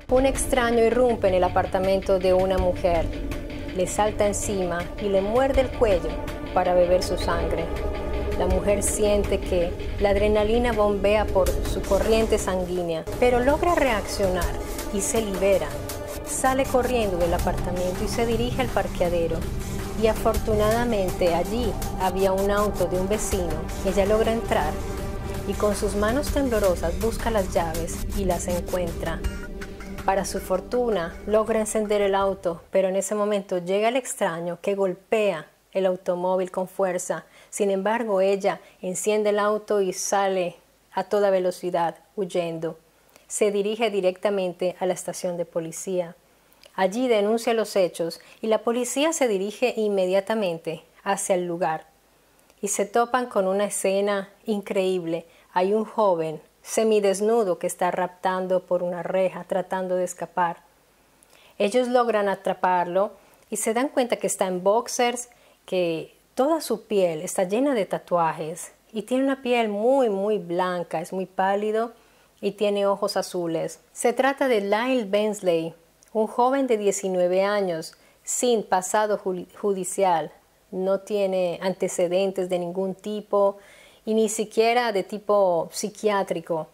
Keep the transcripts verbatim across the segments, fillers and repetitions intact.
Un extraño irrumpe en el apartamento de una mujer, le salta encima y le muerde el cuello para beber su sangre. La mujer siente que la adrenalina bombea por su corriente sanguínea, pero logra reaccionar y se libera. Sale corriendo del apartamento y se dirige al parqueadero. Y afortunadamente allí había un auto de un vecino. Ella logra entrar y con sus manos temblorosas busca las llaves y las encuentra. Para su fortuna, logra encender el auto, pero en ese momento llega el extraño que golpea el automóvil con fuerza. Sin embargo, ella enciende el auto y sale a toda velocidad, huyendo. Se dirige directamente a la estación de policía. Allí denuncia los hechos y la policía se dirige inmediatamente hacia el lugar. Y se topan con una escena increíble. Hay un joven semidesnudo que está raptando por una reja, tratando de escapar. Ellos logran atraparlo y se dan cuenta que está en boxers, que toda su piel está llena de tatuajes y tiene una piel muy, muy blanca, es muy pálido y tiene ojos azules. Se trata de Lyle Bensley, un joven de diecinueve años, sin pasado judicial, no tiene antecedentes de ningún tipo y ni siquiera de tipo psiquiátrico.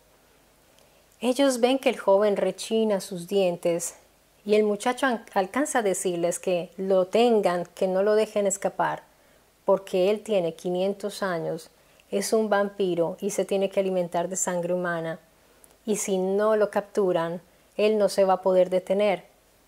Ellos ven que el joven rechina sus dientes y el muchacho alcanza a decirles que lo tengan, que no lo dejen escapar, porque él tiene quinientos años, es un vampiro y se tiene que alimentar de sangre humana, y si no lo capturan, él no se va a poder detener.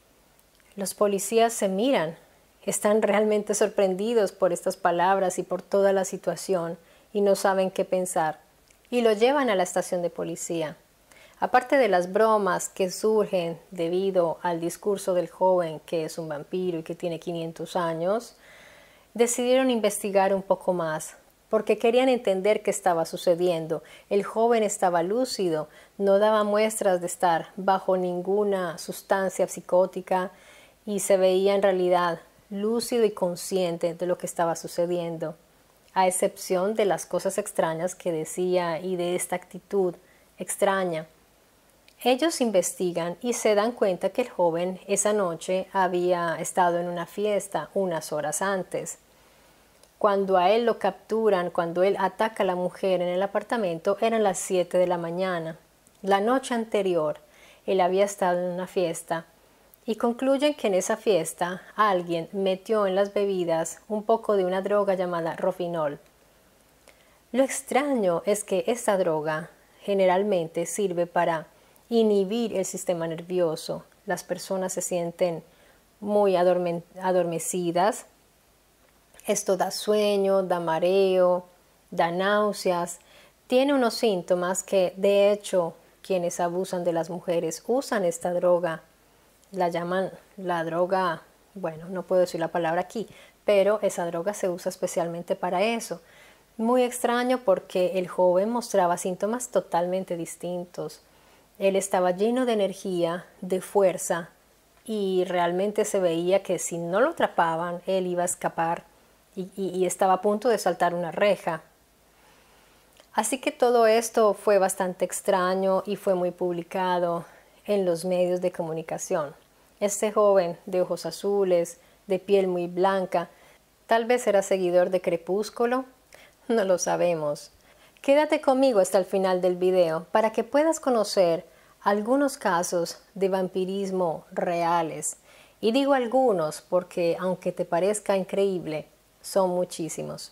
Los policías se miran, están realmente sorprendidos por estas palabras y por toda la situación, y no saben qué pensar, y lo llevan a la estación de policía. Aparte de las bromas que surgen debido al discurso del joven que es un vampiro y que tiene quinientos años, decidieron investigar un poco más, porque querían entender qué estaba sucediendo. El joven estaba lúcido, no daba muestras de estar bajo ninguna sustancia psicótica y se veía en realidad lúcido y consciente de lo que estaba sucediendo, a excepción de las cosas extrañas que decía y de esta actitud extraña. Ellos investigan y se dan cuenta que el joven esa noche había estado en una fiesta unas horas antes. Cuando a él lo capturan, cuando él ataca a la mujer en el apartamento, eran las siete de la mañana. La noche anterior, él había estado en una fiesta y concluyen que en esa fiesta alguien metió en las bebidas un poco de una droga llamada Rofinol. Lo extraño es que esta droga generalmente sirve para inhibir el sistema nervioso. Las personas se sienten muy adorme- adormecidas. Esto da sueño, da mareo, da náuseas. Tiene unos síntomas que, de hecho, quienes abusan de las mujeres usan esta droga. La llaman la droga, bueno, no puedo decir la palabra aquí, pero esa droga se usa especialmente para eso. Muy extraño porque el joven mostraba síntomas totalmente distintos. Él estaba lleno de energía, de fuerza, y realmente se veía que si no lo atrapaban, él iba a escapar y, y, y estaba a punto de saltar una reja. Así que todo esto fue bastante extraño y fue muy publicado en los medios de comunicación. Este joven de ojos azules, de piel muy blanca, tal vez era seguidor de Crepúsculo, no lo sabemos. Quédate conmigo hasta el final del video para que puedas conocer algunos casos de vampirismo reales. Y digo algunos porque, aunque te parezca increíble, son muchísimos.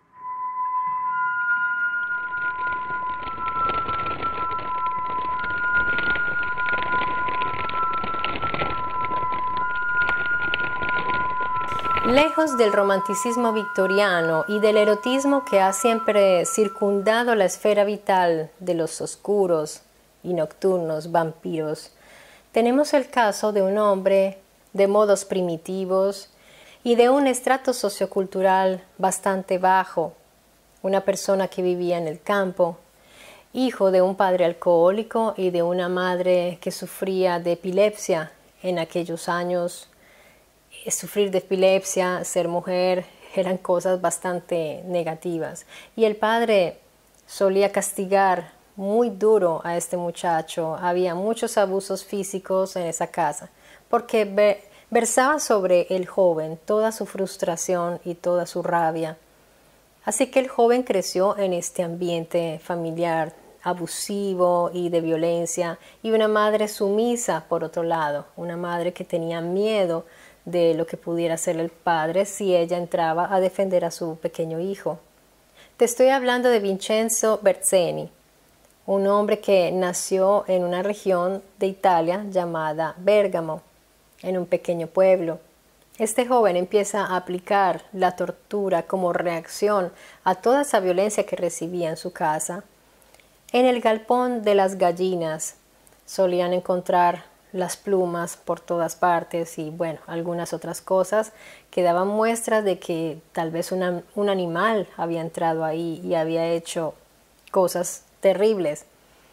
Lejos del romanticismo victoriano y del erotismo que ha siempre circundado la esfera vital de los oscuros y nocturnos vampiros, tenemos el caso de un hombre de modos primitivos y de un estrato sociocultural bastante bajo, una persona que vivía en el campo, hijo de un padre alcohólico y de una madre que sufría de epilepsia. En aquellos años, sufrir de epilepsia, ser mujer, eran cosas bastante negativas. Y el padre solía castigar muy duro a este muchacho. Había muchos abusos físicos en esa casa, porque ve, versaba sobre el joven toda su frustración y toda su rabia. Así que el joven creció en este ambiente familiar abusivo y de violencia, y una madre sumisa por otro lado, una madre que tenía miedo de lo que pudiera hacer el padre si ella entraba a defender a su pequeño hijo. Te estoy hablando de Vincenzo Berzeni, un hombre que nació en una región de Italia llamada Bérgamo, en un pequeño pueblo. Este joven empieza a aplicar la tortura como reacción a toda esa violencia que recibía en su casa. En el galpón de las gallinas solían encontrar las plumas por todas partes y, bueno, algunas otras cosas que daban muestras de que tal vez una, un animal había entrado ahí y había hecho cosas terribles.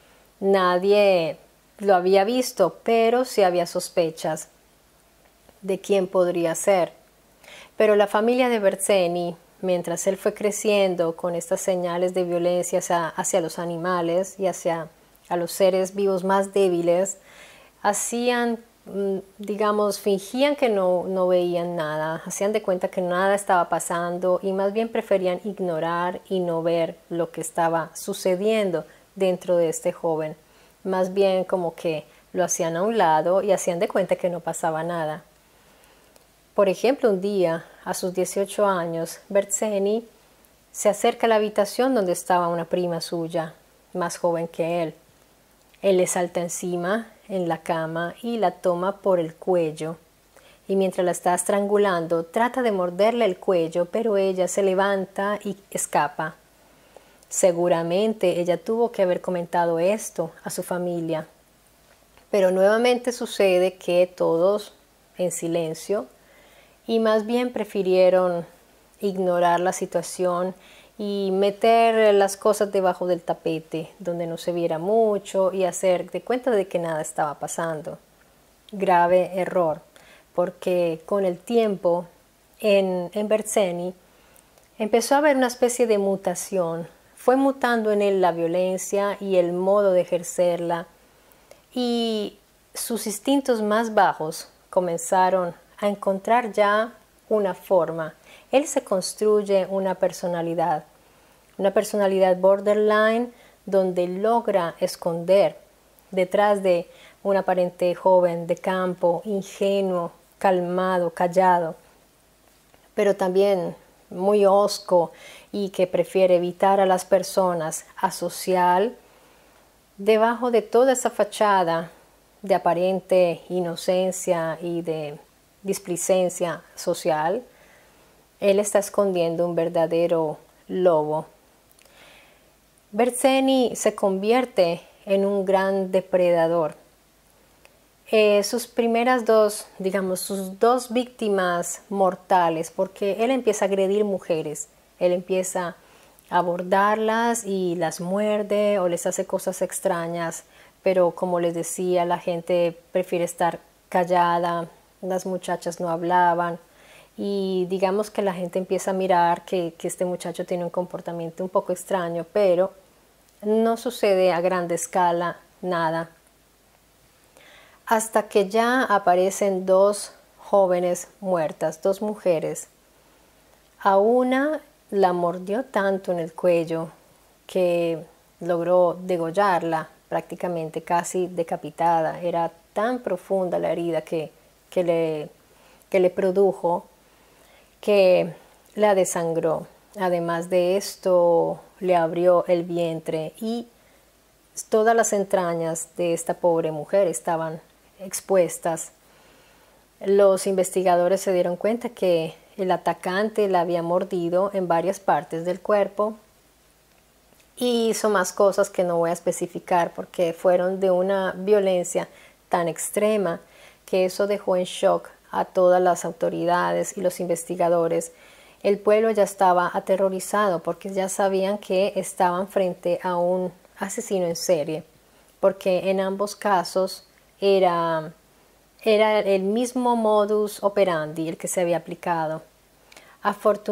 Nadie lo había visto, pero sí había sospechas de quién podría ser. Pero la familia de Berzeni, mientras él fue creciendo con estas señales de violencia hacia, hacia los animales y hacia a los seres vivos más débiles, hacían, digamos, fingían que no, no veían nada, hacían de cuenta que nada estaba pasando y más bien preferían ignorar y no ver lo que estaba sucediendo dentro de este joven. Más bien como que lo hacían a un lado y hacían de cuenta que no pasaba nada. Por ejemplo, un día, a sus dieciocho años, Berzeni se acerca a la habitación donde estaba una prima suya, más joven que él. Él le salta encima en la cama y la toma por el cuello. Y mientras la está estrangulando, trata de morderle el cuello, pero ella se levanta y escapa. Seguramente ella tuvo que haber comentado esto a su familia. Pero nuevamente sucede que todos en silencio, y más bien prefirieron ignorar la situación y meter las cosas debajo del tapete donde no se viera mucho y hacer de cuenta de que nada estaba pasando. Grave error, porque con el tiempo en, en Berzeni empezó a haber una especie de mutación. Fue mutando en él la violencia y el modo de ejercerla, y sus instintos más bajos comenzaron a encontrar ya una forma. Él se construye una personalidad, una personalidad borderline donde logra esconder detrás de un aparente joven de campo, ingenuo, calmado, callado, pero también muy hosco y que prefiere evitar a las personas, asocial. Debajo de toda esa fachada de aparente inocencia y de displicencia social, él está escondiendo un verdadero lobo. Berzeni se convierte en un gran depredador. Eh, sus primeras dos, digamos, sus dos víctimas mortales, porque él empieza a agredir mujeres, él empieza a abordarlas y las muerde o les hace cosas extrañas, pero como les decía, la gente prefiere estar callada. Las muchachas no hablaban y digamos que la gente empieza a mirar que, que este muchacho tiene un comportamiento un poco extraño, pero no sucede a gran escala nada. Hasta que ya aparecen dos jóvenes muertas, dos mujeres. A una la mordió tanto en el cuello que logró degollarla, prácticamente casi decapitada. Era tan profunda la herida que Que le, que le produjo, que la desangró. Además de esto, le abrió el vientre y todas las entrañas de esta pobre mujer estaban expuestas. Los investigadores se dieron cuenta que el atacante la había mordido en varias partes del cuerpo y hizo más cosas que no voy a especificar porque fueron de una violencia tan extrema que eso dejó en shock a todas las autoridades y los investigadores. El pueblo ya estaba aterrorizado porque ya sabían que estaban frente a un asesino en serie, porque en ambos casos era, era el mismo modus operandi el que se había aplicado.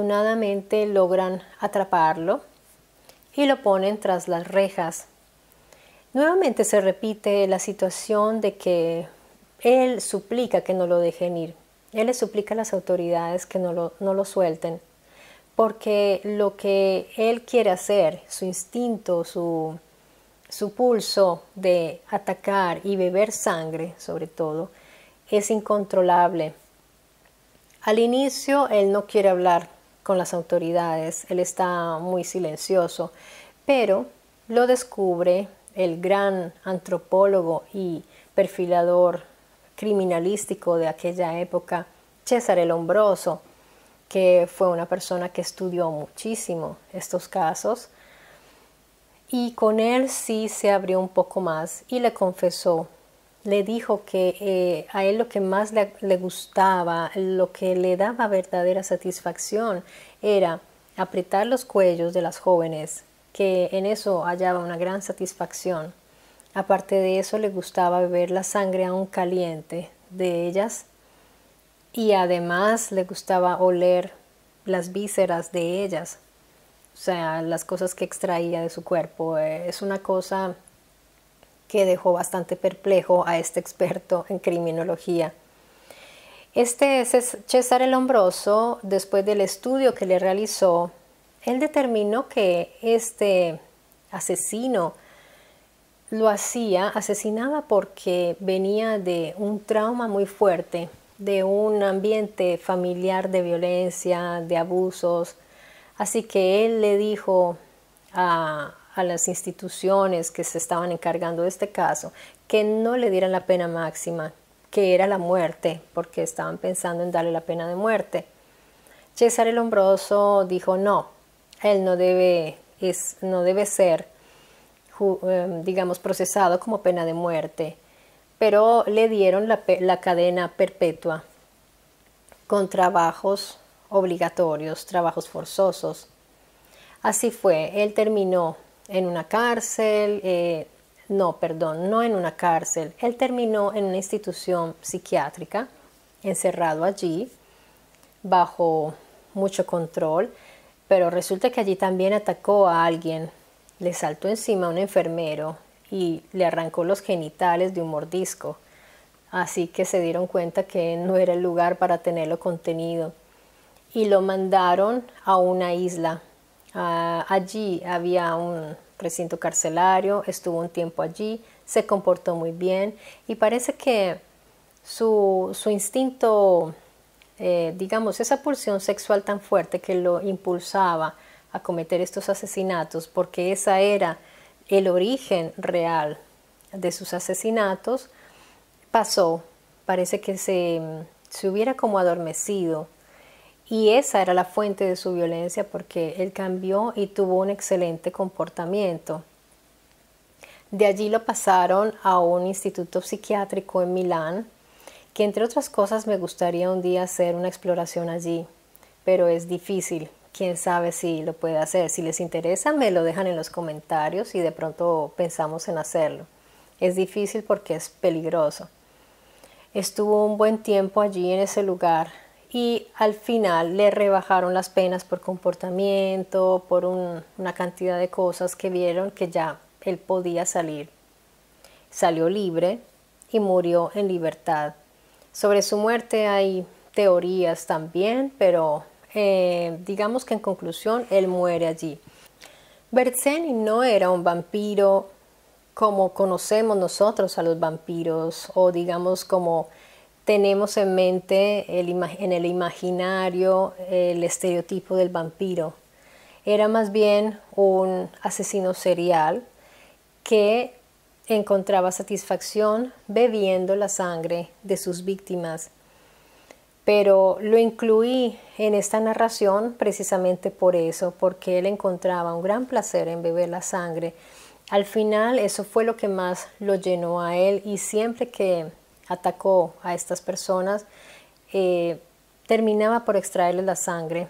Afortunadamente logran atraparlo y lo ponen tras las rejas. Nuevamente se repite la situación de que él suplica que no lo dejen ir. Él le suplica a las autoridades que no lo, no lo suelten, porque lo que él quiere hacer, su instinto, su, su pulso de atacar y beber sangre, sobre todo, es incontrolable. Al inicio él no quiere hablar con las autoridades, él está muy silencioso, pero lo descubre el gran antropólogo y perfilador criminalístico de aquella época, Cesare Lombroso, que fue una persona que estudió muchísimo estos casos, y con él sí se abrió un poco más y le confesó, le dijo que eh, a él lo que más le, le gustaba, lo que le daba verdadera satisfacción era apretar los cuellos de las jóvenes, que en eso hallaba una gran satisfacción. Aparte de eso, le gustaba beber la sangre aún caliente de ellas y además le gustaba oler las vísceras de ellas, o sea, las cosas que extraía de su cuerpo. Es una cosa que dejó bastante perplejo a este experto en criminología. Este Cesare Lombroso, después del estudio que le realizó, él determinó que este asesino lo hacía, asesinaba porque venía de un trauma muy fuerte, de un ambiente familiar de violencia, de abusos. Así que él le dijo a, a las instituciones que se estaban encargando de este caso que no le dieran la pena máxima, que era la muerte, porque estaban pensando en darle la pena de muerte. Cesare Lombroso dijo no, él no debe, es, no debe ser, digamos, procesado como pena de muerte, pero le dieron la, la cadena perpetua con trabajos obligatorios, trabajos forzosos. Así fue, él terminó en una cárcel, eh, no, perdón, no en una cárcel, él terminó en una institución psiquiátrica, encerrado allí, bajo mucho control, pero resulta que allí también atacó a alguien, le saltó encima a un enfermero y le arrancó los genitales de un mordisco. Así que se dieron cuenta que no era el lugar para tenerlo contenido y lo mandaron a una isla. Uh, allí había un recinto carcelario, estuvo un tiempo allí, se comportó muy bien y parece que su, su instinto, eh, digamos, esa pulsión sexual tan fuerte que lo impulsaba a cometer estos asesinatos, porque esa era el origen real de sus asesinatos, pasó, parece que se, se hubiera como adormecido y esa era la fuente de su violencia porque él cambió y tuvo un excelente comportamiento. De allí lo pasaron a un instituto psiquiátrico en Milán, que entre otras cosas me gustaría un día hacer una exploración allí, pero es difícil, quién sabe si lo puede hacer. Si les interesa me lo dejan en los comentarios y de pronto pensamos en hacerlo. Es difícil porque es peligroso. Estuvo un buen tiempo allí en ese lugar y al final le rebajaron las penas por comportamiento, por un, una cantidad de cosas que vieron que ya él podía salir. Salió libre y murió en libertad. Sobre su muerte hay teorías también, pero eh, digamos que en conclusión él muere allí. Berzeni no era un vampiro como conocemos nosotros a los vampiros, o digamos como tenemos en mente el, en el imaginario el estereotipo del vampiro. Era más bien un asesino serial que encontraba satisfacción bebiendo la sangre de sus víctimas. Pero lo incluí en esta narración precisamente por eso, porque él encontraba un gran placer en beber la sangre. Al final eso fue lo que más lo llenó a él y siempre que atacó a estas personas eh, terminaba por extraerles la sangre.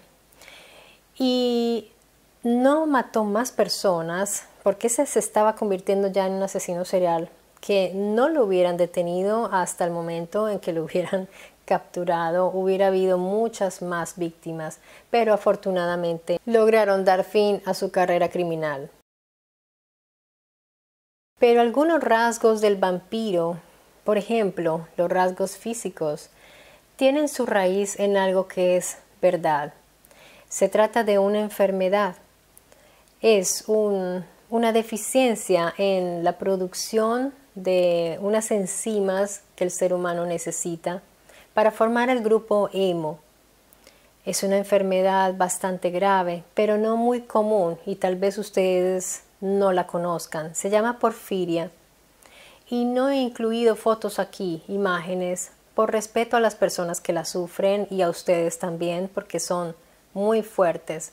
Y no mató más personas porque ese se estaba convirtiendo ya en un asesino serial que no lo hubieran detenido hasta el momento en que lo hubieran capturado. Hubiera habido muchas más víctimas, pero afortunadamente lograron dar fin a su carrera criminal. Pero algunos rasgos del vampiro, por ejemplo, los rasgos físicos, tienen su raíz en algo que es verdad. Se trata de una enfermedad. Es un, una deficiencia en la producción de unas enzimas que el ser humano necesita para formar el grupo hemo. Es una enfermedad bastante grave, pero no muy común y tal vez ustedes no la conozcan. Se llama porfiria y no he incluido fotos aquí, imágenes, por respeto a las personas que la sufren y a ustedes también, porque son muy fuertes.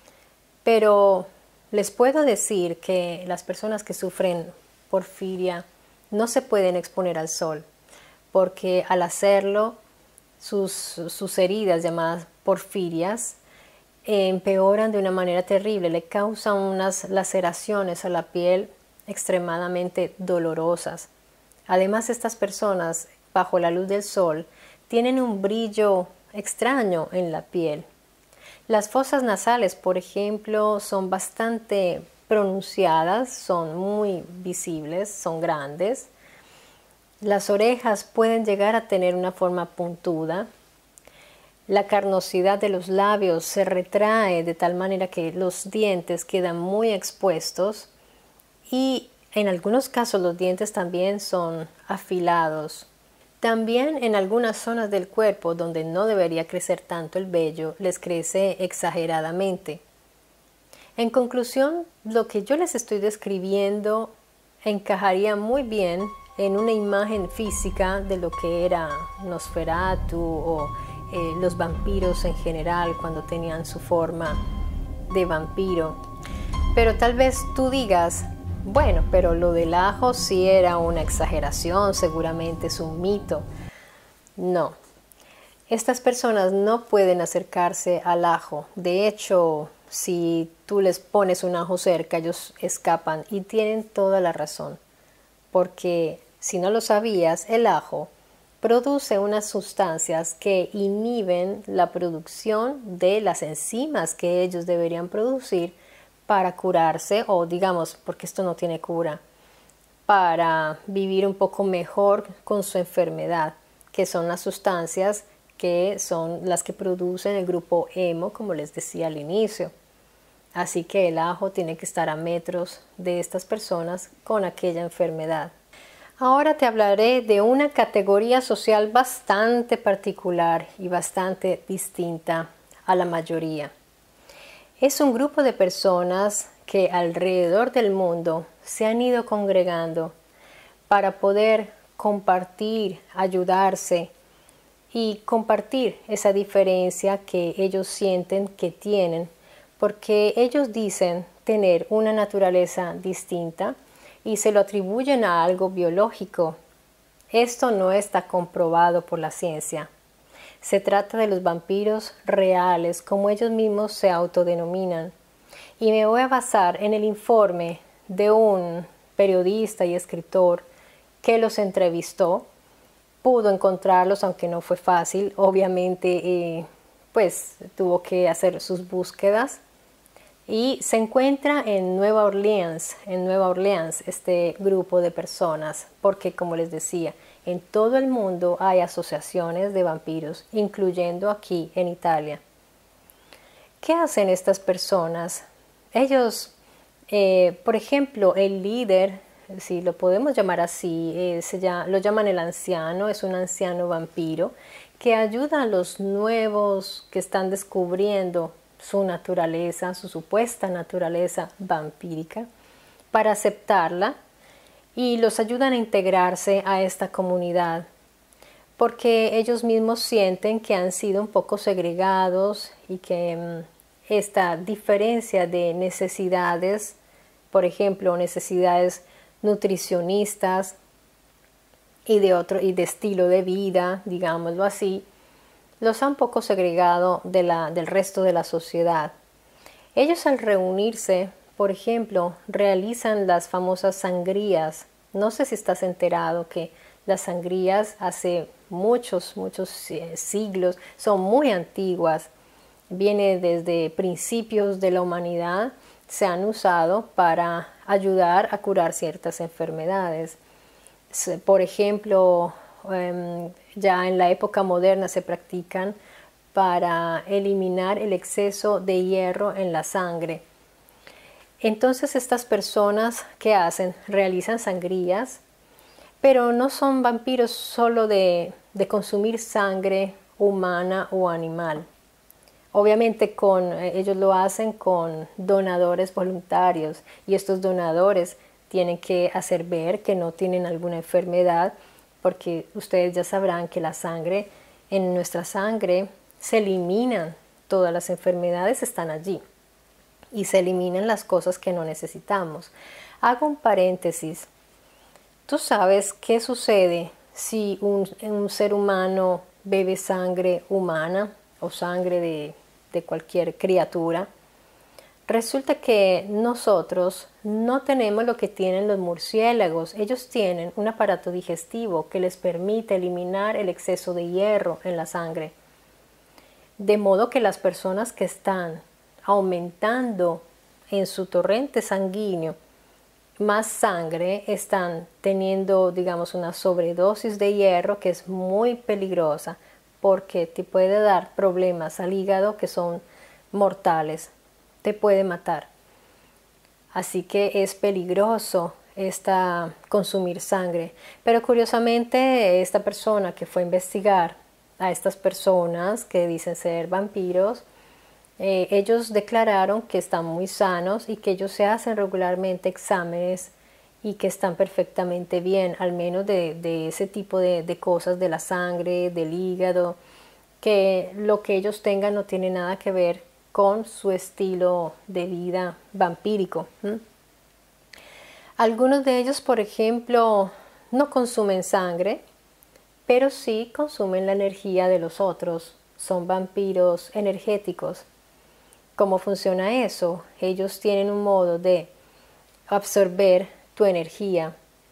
Pero les puedo decir que las personas que sufren porfiria no se pueden exponer al sol, porque al hacerlo, sus, sus heridas llamadas porfirias eh, empeoran de una manera terrible, le causan unas laceraciones a la piel extremadamente dolorosas. Además, estas personas, bajo la luz del sol, tienen un brillo extraño en la piel. Las fosas nasales, por ejemplo, son bastante pronunciadas, son muy visibles, son grandes. Las orejas pueden llegar a tener una forma puntuda. La carnosidad de los labios se retrae de tal manera que los dientes quedan muy expuestos y en algunos casos los dientes también son afilados. También en algunas zonas del cuerpo donde no debería crecer tanto el vello, les crece exageradamente. En conclusión, lo que yo les estoy describiendo encajaría muy bien en una imagen física de lo que era Nosferatu o eh, los vampiros en general cuando tenían su forma de vampiro. Pero tal vez tú digas, bueno, pero lo del ajo sí era una exageración, seguramente es un mito. No, estas personas no pueden acercarse al ajo. De hecho, si tú les pones un ajo cerca, ellos escapan y tienen toda la razón. Porque si no lo sabías, el ajo produce unas sustancias que inhiben la producción de las enzimas que ellos deberían producir para curarse, o digamos, porque esto no tiene cura, para vivir un poco mejor con su enfermedad, que son las sustancias que son las que producen el grupo hemo, como les decía al inicio. Así que el ajo tiene que estar a metros de estas personas con aquella enfermedad. Ahora te hablaré de una categoría social bastante particular y bastante distinta a la mayoría. Es un grupo de personas que alrededor del mundo se han ido congregando para poder compartir, ayudarse y compartir esa diferencia que ellos sienten que tienen, porque ellos dicen tener una naturaleza distinta y se lo atribuyen a algo biológico. Esto no está comprobado por la ciencia. Se trata de los vampiros reales, como ellos mismos se autodenominan. Y me voy a basar en el informe de un periodista y escritor que los entrevistó. Pudo encontrarlos, aunque no fue fácil. Obviamente, eh, pues tuvo que hacer sus búsquedas. Y se encuentra en Nueva Orleans, en Nueva Orleans, este grupo de personas, porque como les decía, en todo el mundo hay asociaciones de vampiros, incluyendo aquí en Italia. ¿Qué hacen estas personas? Ellos, eh, por ejemplo, el líder, si lo podemos llamar así, eh, se llama, lo llaman el anciano, es un anciano vampiro que ayuda a los nuevos que están descubriendo su naturaleza, su supuesta naturaleza vampírica, para aceptarla y los ayudan a integrarse a esta comunidad, porque ellos mismos sienten que han sido un poco segregados y que um, esta diferencia de necesidades, por ejemplo, necesidades nutricionistas y de otro y de estilo de vida, digámoslo así, los ha un poco segregado de la, del resto de la sociedad. Ellos al reunirse, por ejemplo, realizan las famosas sangrías. No sé si estás enterado que las sangrías hace muchos, muchos siglos, son muy antiguas. Viene desde principios de la humanidad, se han usado para ayudar a curar ciertas enfermedades. Por ejemplo, ya en la época moderna se practican para eliminar el exceso de hierro en la sangre. Entonces estas personas, ¿qué hacen? Realizan sangrías, pero no son vampiros solo de, de consumir sangre humana o animal. Obviamente con, ellos lo hacen con donadores voluntarios, y estos donadores tienen que hacer ver que no tienen alguna enfermedad, porque ustedes ya sabrán que la sangre, en nuestra sangre se eliminan todas las enfermedades, están allí, y se eliminan las cosas que no necesitamos. Hago un paréntesis. ¿Tú sabes qué sucede si un, un ser humano bebe sangre humana o sangre de, de cualquier criatura? Resulta que nosotros no tenemos lo que tienen los murciélagos. Ellos tienen un aparato digestivo que les permite eliminar el exceso de hierro en la sangre. De modo que las personas que están aumentando en su torrente sanguíneo más sangre están teniendo, digamos, una sobredosis de hierro que es muy peligrosa, porque te puede dar problemas al hígado que son mortales, te puede matar. Así que es peligroso esta, consumir sangre. Pero curiosamente esta persona que fue a investigar a estas personas que dicen ser vampiros, Eh, ellos declararon que están muy sanos y que ellos se hacen regularmente exámenes y que están perfectamente bien, al menos de, de ese tipo de, de cosas de la sangre, del hígado, que lo que ellos tengan no tiene nada que ver con su estilo de vida vampírico. ¿Mm? Algunos de ellos, por ejemplo, no consumen sangre, pero sí consumen la energía de los otros, son vampiros energéticos. ¿Cómo funciona eso? Ellos tienen un modo de absorber tu energía.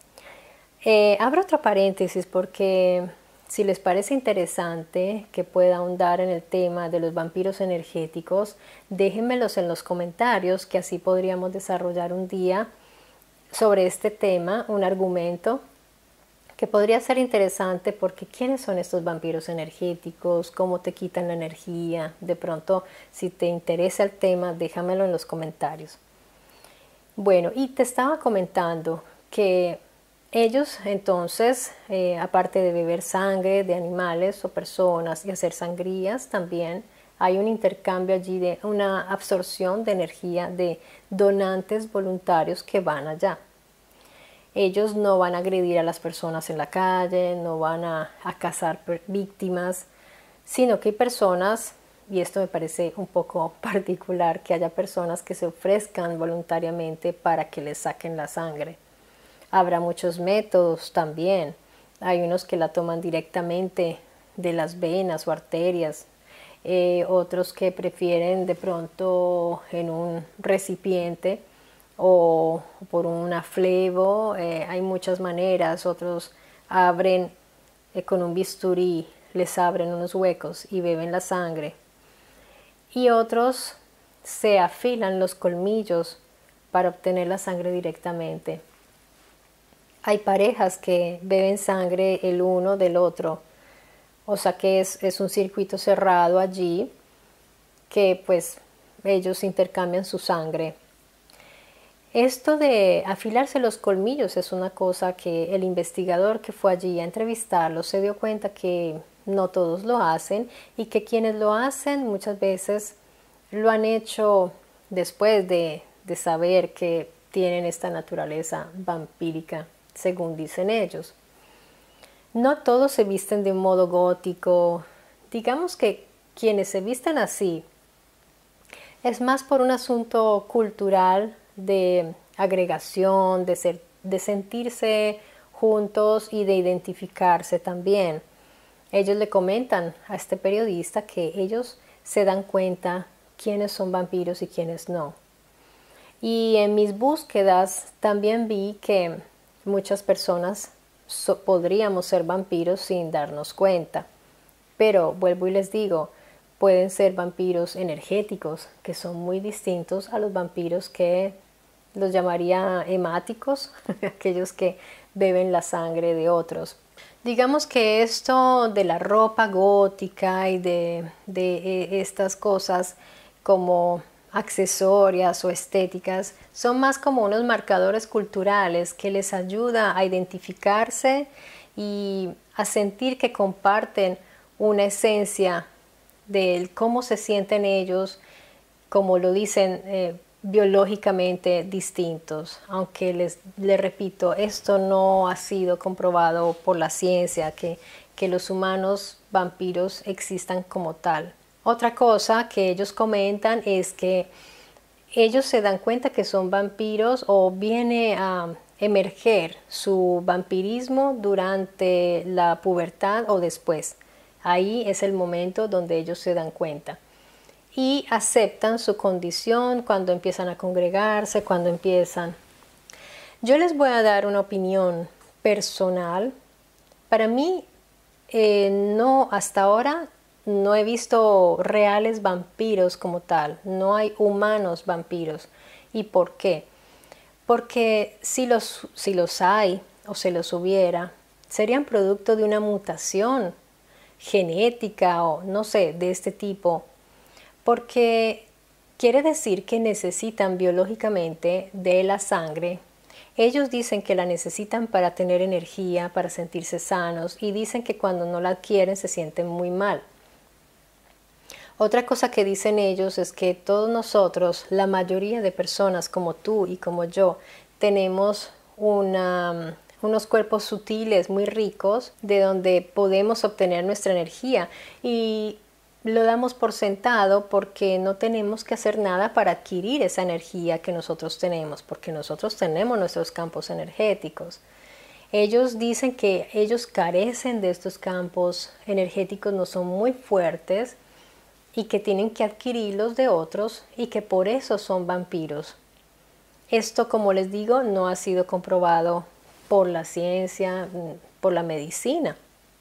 Eh, abro otro paréntesis porque si les parece interesante que pueda ahondar en el tema de los vampiros energéticos, déjenmelos en los comentarios, que así podríamos desarrollar un día sobre este tema, un argumento que podría ser interesante, porque ¿quiénes son estos vampiros energéticos? ¿Cómo te quitan la energía? De pronto, si te interesa el tema, déjamelo en los comentarios. Bueno, y te estaba comentando que ellos entonces, eh, aparte de beber sangre de animales o personas y hacer sangrías, también hay un intercambio allí, de una absorción de energía de donantes voluntarios que van allá. Ellos no van a agredir a las personas en la calle, no van a, a cazar víctimas, sino que hay personas, y esto me parece un poco particular, que haya personas que se ofrezcan voluntariamente para que les saquen la sangre. Habrá muchos métodos también. Hay unos que la toman directamente de las venas o arterias, eh, otros que prefieren de pronto en un recipiente, o por una flevo. Eh, hay muchas maneras. Otros abren eh, con un bisturí, les abren unos huecos y beben la sangre, y otros se afilan los colmillos para obtener la sangre directamente. Hay parejas que beben sangre el uno del otro, o sea que es, es un circuito cerrado allí, que pues ellos intercambian su sangre. Esto de afilarse los colmillos es una cosa que el investigador que fue allí a entrevistarlo se dio cuenta que no todos lo hacen, y que quienes lo hacen muchas veces lo han hecho después de, de saber que tienen esta naturaleza vampírica, según dicen ellos. No todos se visten de un modo gótico. Digamos que quienes se visten así es más por un asunto cultural, de agregación, de, ser, de sentirse juntos y de identificarse también. Ellos le comentan a este periodista que ellos se dan cuenta quiénes son vampiros y quiénes no. Y en mis búsquedas también vi que muchas personas so, podríamos ser vampiros sin darnos cuenta. Pero vuelvo y les digo, pueden ser vampiros energéticos, que son muy distintos a los vampiros que los llamaría hemáticos, aquellos que beben la sangre de otros. Digamos que esto de la ropa gótica y de, de estas cosas como accesorias o estéticas son más como unos marcadores culturales que les ayuda a identificarse y a sentir que comparten una esencia de cómo se sienten ellos, como lo dicen, eh, biológicamente distintos, aunque les, les repito, esto no ha sido comprobado por la ciencia, que, que los humanos vampiros existan como tal. Otra cosa que ellos comentan es que ellos se dan cuenta que son vampiros o viene a emerger su vampirismo durante la pubertad o después. Ahí es el momento donde ellos se dan cuenta. Y aceptan su condición cuando empiezan a congregarse, cuando empiezan. Yo les voy a dar una opinión personal. Para mí, eh, no, hasta ahora no he visto reales vampiros como tal. No hay humanos vampiros. ¿Y por qué? Porque si los, si los hay o se los hubiera, serían producto de una mutación genética o no sé, de este tipo. Porque quiere decir que necesitan biológicamente de la sangre. Ellos dicen que la necesitan para tener energía, para sentirse sanos, y dicen que cuando no la adquieren se sienten muy mal. Otra cosa que dicen ellos es que todos nosotros, la mayoría de personas como tú y como yo, tenemos una, unos cuerpos sutiles muy ricos de donde podemos obtener nuestra energía, y lo damos por sentado porque no tenemos que hacer nada para adquirir esa energía que nosotros tenemos, porque nosotros tenemos nuestros campos energéticos. Ellos dicen que ellos carecen de estos campos energéticos, no son muy fuertes y que tienen que adquirirlos de otros y que por eso son vampiros. Esto, como les digo, no ha sido comprobado por la ciencia, por la medicina.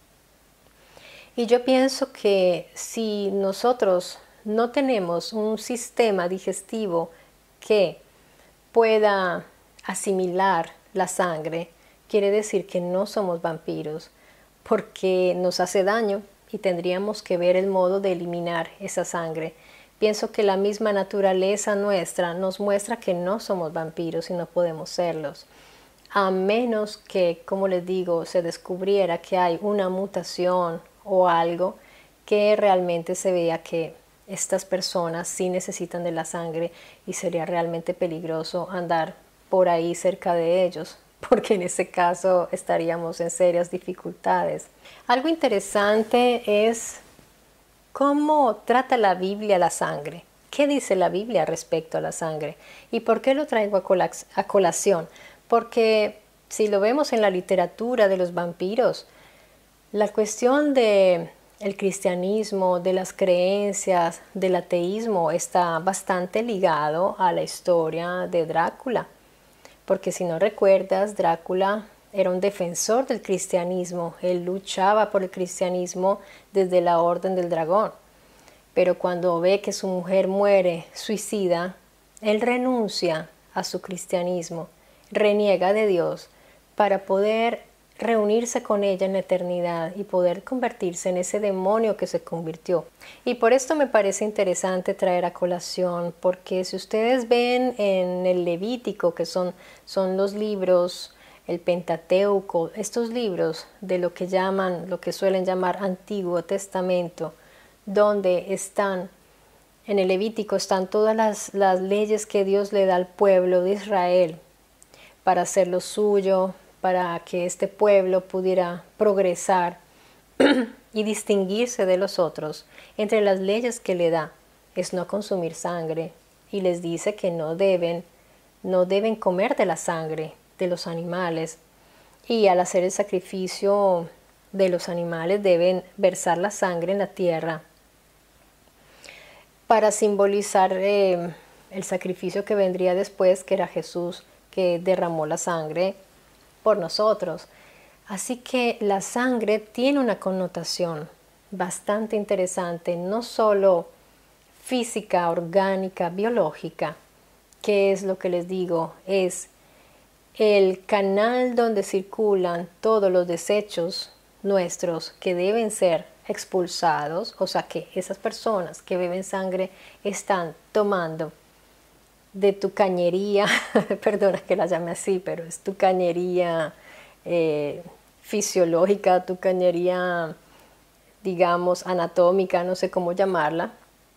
Y yo pienso que si nosotros no tenemos un sistema digestivo que pueda asimilar la sangre, quiere decir que no somos vampiros, porque nos hace daño y tendríamos que ver el modo de eliminar esa sangre. Pienso que la misma naturaleza nuestra nos muestra que no somos vampiros y no podemos serlos, a menos que, como les digo, se descubriera que hay una mutación o algo que realmente se vea que estas personas sí necesitan de la sangre, y sería realmente peligroso andar por ahí cerca de ellos, porque en ese caso estaríamos en serias dificultades. Algo interesante es cómo trata la Biblia la sangre. ¿Qué dice la Biblia respecto a la sangre? ¿Y por qué lo traigo a, col a colación? Porque si lo vemos en la literatura de los vampiros, la cuestión del cristianismo, de las creencias, del ateísmo está bastante ligado a la historia de Drácula. Porque si no recuerdas, Drácula era un defensor del cristianismo. Él luchaba por el cristianismo desde la Orden del Dragón. Pero cuando ve que su mujer muere suicida, él renuncia a su cristianismo, reniega de Dios para poder reunirse con ella en la eternidad y poder convertirse en ese demonio que se convirtió. Y por esto me parece interesante traer a colación, porque si ustedes ven en el Levítico, que son, son los libros, el Pentateuco, estos libros de lo que llaman, lo que suelen llamar Antiguo Testamento, donde están, en el Levítico están todas las, las leyes que Dios le da al pueblo de Israel para hacer lo suyo, para que este pueblo pudiera progresar y distinguirse de los otros. Entre las leyes que le da es no consumir sangre, y les dice que no deben, no deben comer de la sangre de los animales, y al hacer el sacrificio de los animales deben versar la sangre en la tierra para simbolizar eh, el sacrificio que vendría después, que era Jesús, que derramó la sangre por nosotros. Así que la sangre tiene una connotación bastante interesante, no solo física, orgánica, biológica, ¿qué es lo que les digo? Es el canal donde circulan todos los desechos nuestros que deben ser expulsados, o sea que esas personas que beben sangre están tomando de tu cañería, perdona que la llame así, pero es tu cañería eh, fisiológica, tu cañería, digamos, anatómica, no sé cómo llamarla,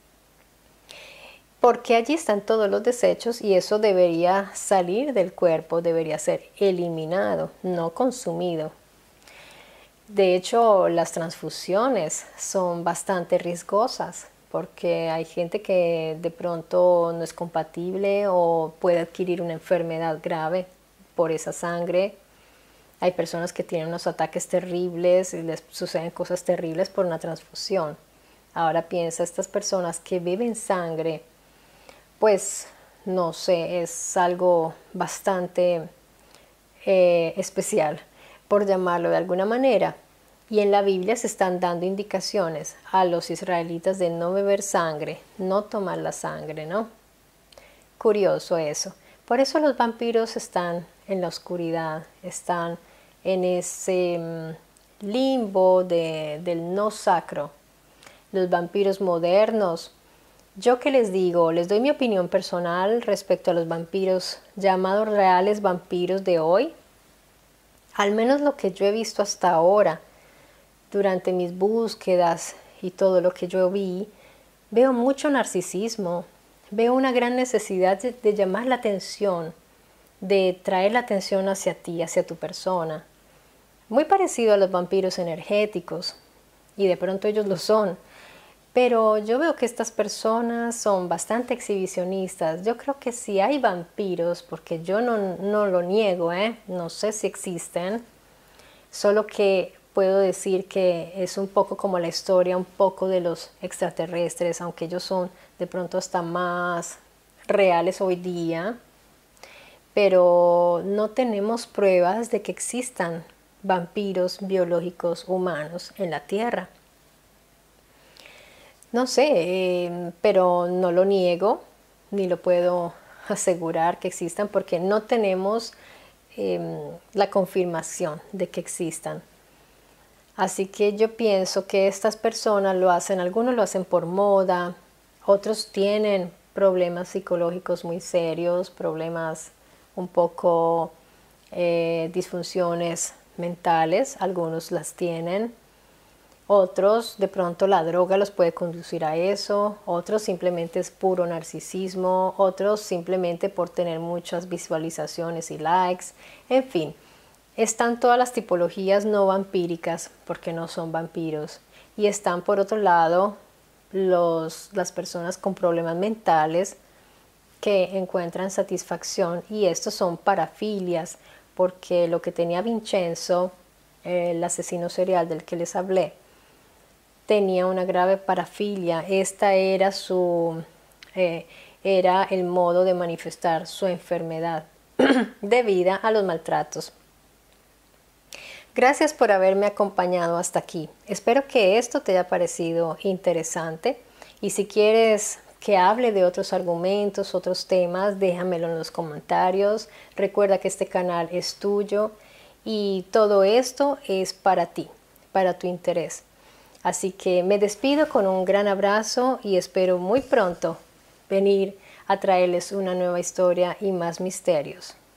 porque allí están todos los desechos y eso debería salir del cuerpo, debería ser eliminado, no consumido. De hecho, las transfusiones son bastante riesgosas porque hay gente que de pronto no es compatible o puede adquirir una enfermedad grave por esa sangre. Hay personas que tienen unos ataques terribles y les suceden cosas terribles por una transfusión. Ahora piensa, estas personas que beben sangre, pues no sé, es algo bastante eh, especial, por llamarlo de alguna manera. Y en la Biblia se están dando indicaciones a los israelitas de no beber sangre, no tomar la sangre, ¿no? Curioso eso. Por eso los vampiros están en la oscuridad, están en ese limbo de, del no sacro. Los vampiros modernos, yo que les digo, les doy mi opinión personal respecto a los vampiros llamados reales vampiros de hoy. Al menos lo que yo he visto hasta ahora, durante mis búsquedas y todo lo que yo vi, veo mucho narcisismo, veo una gran necesidad de, de llamar la atención, de traer la atención hacia ti, hacia tu persona. Muy parecido a los vampiros energéticos, y de pronto ellos lo son, pero yo veo que estas personas son bastante exhibicionistas. Yo creo que si hay vampiros, porque yo no, no lo niego, ¿eh? No sé si existen, solo que puedo decir que es un poco como la historia, un poco de los extraterrestres, aunque ellos son de pronto hasta más reales hoy día, pero no tenemos pruebas de que existan vampiros biológicos humanos en la Tierra. No sé, eh, pero no lo niego, ni lo puedo asegurar que existan porque no tenemos eh, la confirmación de que existan. Así que yo pienso que estas personas lo hacen, algunos lo hacen por moda, otros tienen problemas psicológicos muy serios, problemas un poco eh, disfunciones mentales, algunos las tienen. Otros, de pronto la droga los puede conducir a eso, otros simplemente es puro narcisismo, otros simplemente por tener muchas visualizaciones y likes, en fin. Están todas las tipologías no vampíricas, porque no son vampiros, y están por otro lado los, las personas con problemas mentales que encuentran satisfacción, y estos son parafilias, porque lo que tenía Vincenzo, el asesino serial del que les hablé, tenía una grave parafilia. Esta era su eh, era el modo de manifestar su enfermedad debida a los maltratos. Gracias por haberme acompañado hasta aquí. Espero que esto te haya parecido interesante y si quieres que hable de otros argumentos, otros temas, déjamelo en los comentarios. Recuerda que este canal es tuyo y todo esto es para ti, para tu interés. Así que me despido con un gran abrazo y espero muy pronto venir a traerles una nueva historia y más misterios.